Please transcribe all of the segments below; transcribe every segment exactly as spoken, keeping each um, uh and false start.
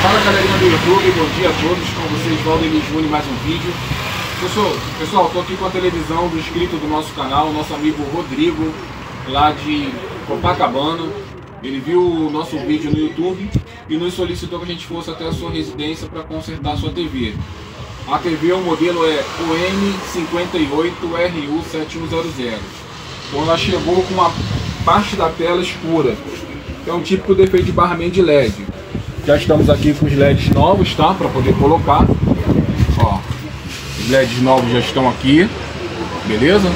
Fala galerinha do YouTube, bom dia a todos, com vocês Valdemir Júnior, mais um vídeo. Pessoal, pessoal, estou aqui com a televisão do inscrito do nosso canal, nosso amigo Rodrigo, lá de Copacabana. Ele viu o nosso vídeo no YouTube e nos solicitou que a gente fosse até a sua residência para consertar a sua T V. A T V, o modelo é o M cinquenta e oito R U sete um zero zero. Então ela chegou com uma parte da tela escura, que é um típico defeito de barramento de L E D. Já estamos aqui com os L E Ds novos, tá? Para poder colocar. Ó, os L E Ds novos já estão aqui, beleza?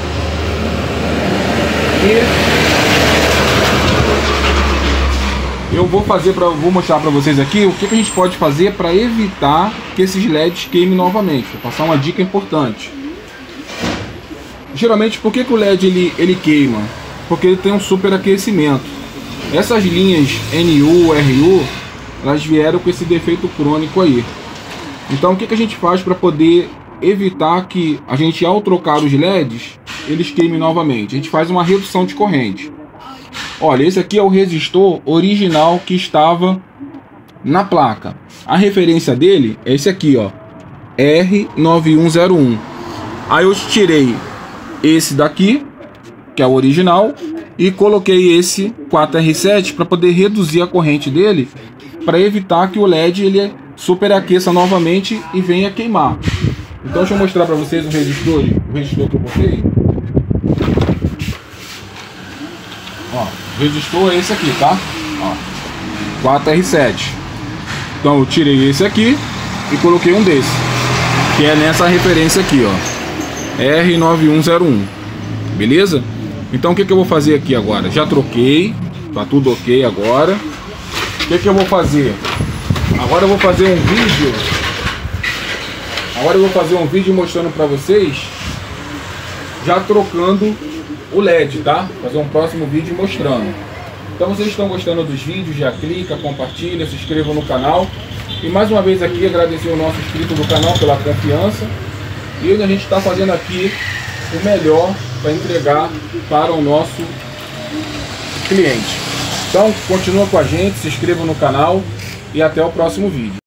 E eu vou fazer para, vou mostrar para vocês aqui o que, que a gente pode fazer para evitar que esses L E Ds queimem novamente. Vou passar uma dica importante. Geralmente, por que, que o L E D ele, ele queima? Porque ele tem um superaquecimento. Essas linhas N U, R U, elas vieram com esse defeito crônico aí. Então o que, que a gente faz para poder evitar que a gente, ao trocar os L E Ds, eles queimem novamente? A gente faz uma redução de corrente. Olha, esse aqui é o resistor original que estava na placa. A referência dele é esse aqui, ó, R nove um zero um. Aí eu tirei esse daqui, que é o original, e coloquei esse quatro R sete para poder reduzir a corrente dele, para evitar que o L E D ele superaqueça novamente e venha queimar. Então deixa eu mostrar para vocês o resistor, o resistor que eu botei. Ó, o resistor é esse aqui, tá? Ó, quatro R sete. Então eu tirei esse aqui e coloquei um desse, que é nessa referência aqui, ó, R nove um zero um. Beleza? Então o que, que eu vou fazer aqui agora? Já troquei, tá tudo ok agora. O que, que eu vou fazer? Agora eu vou fazer um vídeo. Agora eu vou fazer um vídeo mostrando para vocês, já trocando o L E D, tá? Fazer um próximo vídeo mostrando. Então vocês estão gostando dos vídeos, já clica, compartilha, se inscreva no canal. E mais uma vez aqui agradecer o nosso inscrito do canal pela confiança. E a gente está fazendo aqui o melhor para entregar para o nosso cliente. Então continua com a gente, se inscreva no canal e até o próximo vídeo.